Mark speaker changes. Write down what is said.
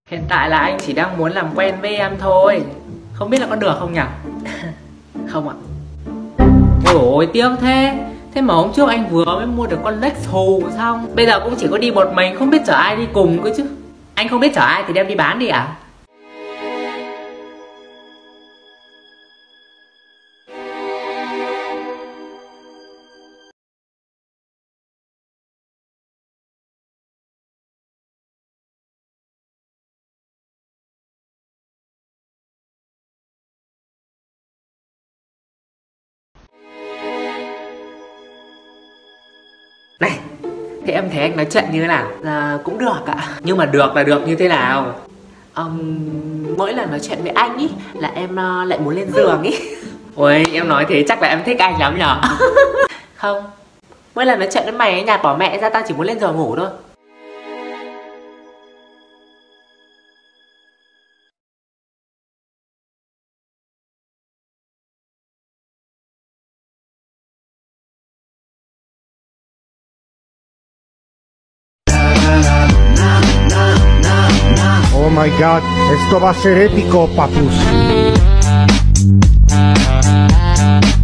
Speaker 1: Hiện tại là anh chỉ đang muốn làm quen với em thôi. Không biết là có được không nhỉ? Không ạ. Ôi tiếc thế. Thế mà hôm trước anh vừa mới mua được con Lex hù xong. Bây giờ cũng chỉ có đi một mình, không biết chở ai đi cùng cơ chứ. Anh không biết chở ai thì đem đi bán đi ạ. Này, thế em thấy anh nói chuyện như thế nào? Cũng được ạ. Nhưng mà được là được như thế nào? Mỗi lần nói chuyện với anh ý là em lại muốn lên giường ý. Ôi em nói thế chắc là em thích anh lắm nhở? Không, mỗi lần nói chuyện với mày ấy, nhạt bỏ mẹ ra, tao chỉ muốn lên giường ngủ thôi.
Speaker 2: Oh my god, esto va a ser épico, papus.